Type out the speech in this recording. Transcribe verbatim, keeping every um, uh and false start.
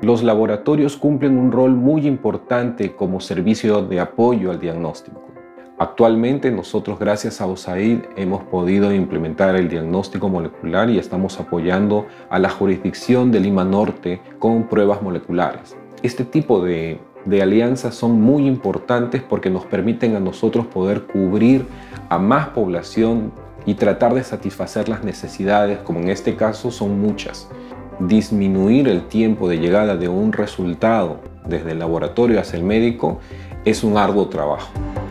Los laboratorios cumplen un rol muy importante como servicio de apoyo al diagnóstico. Actualmente nosotros, gracias a USAID, hemos podido implementar el diagnóstico molecular y estamos apoyando a la jurisdicción de Lima Norte con pruebas moleculares. Este tipo de, de alianzas son muy importantes porque nos permiten a nosotros poder cubrir a más población y tratar de satisfacer las necesidades, como en este caso son muchas. Disminuir el tiempo de llegada de un resultado desde el laboratorio hacia el médico es un arduo trabajo.